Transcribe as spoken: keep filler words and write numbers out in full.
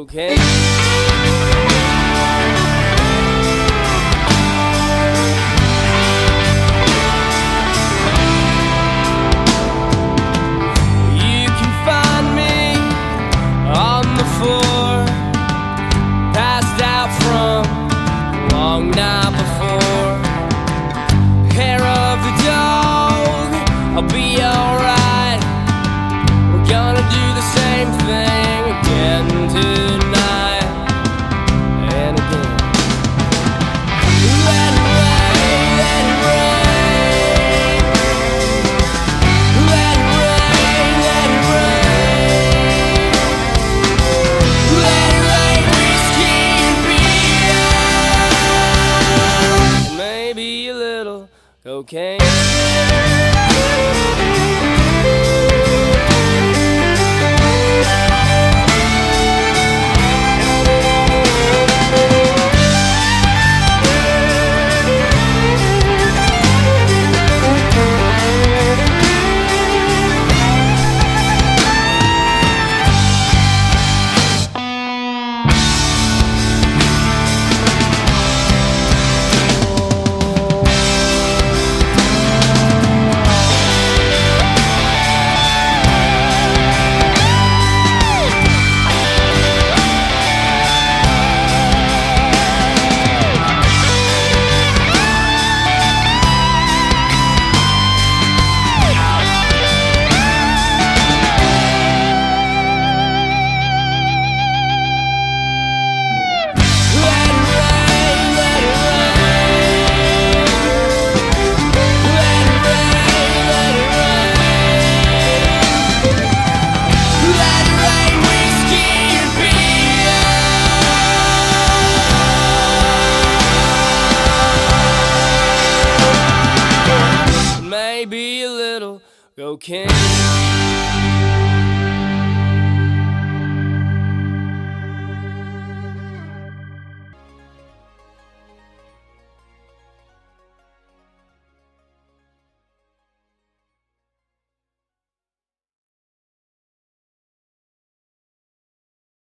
cocaine. You can find me on the floor, passed out from a long night before. Hair of the dog, I'll be alright. We're gonna do the same thing again tonight and again. Let it rain, let it rain. Let it rain, let it rain. Let it rain, whiskey and beer, and maybe a little cocaine. Maybe a little cocaine.